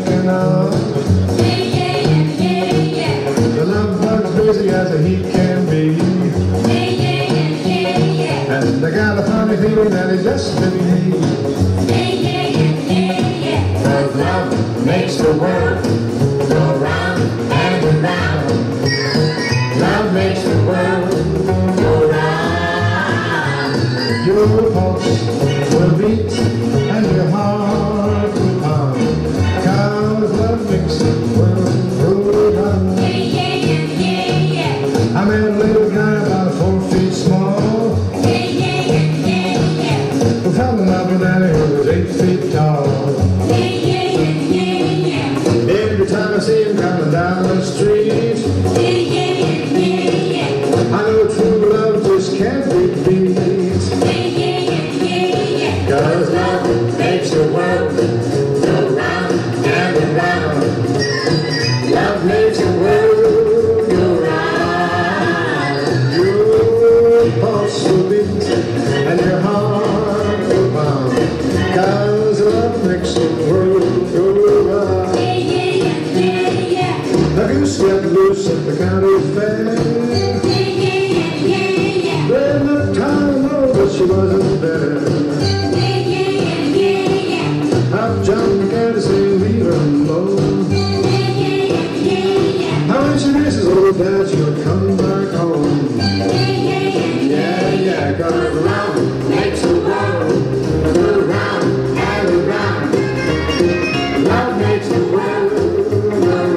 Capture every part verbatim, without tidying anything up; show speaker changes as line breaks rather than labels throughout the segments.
backing up.
Yeah, yeah, yeah, yeah, yeah.
The love bug's busy as a heat can be.
Yeah, yeah, yeah, yeah, yeah.
And I got a funny feeling that it just could be me.
Yeah, yeah, yeah, yeah, yeah.
Cause love makes the world go round and around. Love makes the world go round. Your pulse will beat and your heart will pound. Cause love makes the world go round.
Yeah, yeah, yeah, yeah, yeah.
I met a little guy about four feet small.
Yeah, yeah, yeah, yeah, yeah.
Who fell in love with Annie who was eight feet tall.
Yeah, yeah, yeah, yeah, yeah.
Every time I see him coming down the street,
Yeah, yeah, yeah, yeah, yeah.
I know true love just can't be beat.
Yeah, yeah, yeah, yeah, yeah.
Cause love makes the world go round and around. Love makes the world go round. Your pulse will beat and your heart will pound. Cause love makes the world go round.
Yeah, yeah, yeah, yeah, yeah.
A goose got loose at the county fair.
Yeah, yeah, yeah, yeah, yeah.
They looked high and low, but she wasn't there.
Yeah, yeah, yeah, yeah, yeah.
Up jumped the cat to say, leave her alone.
Yeah, yeah, yeah, yeah, yeah.
How when she misses old dad, she'll come back home.
Yeah, yeah, yeah,
Yeah, yeah, cause love makes the world go round and around. Love makes the world go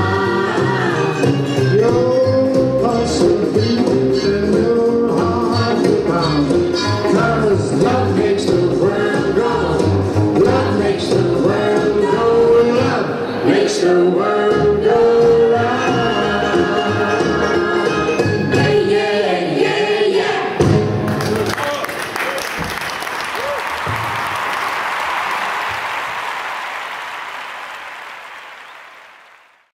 round. Your pulse will beat and your heart will pound. Cause love makes the world go. Love makes the world go. Love makes the world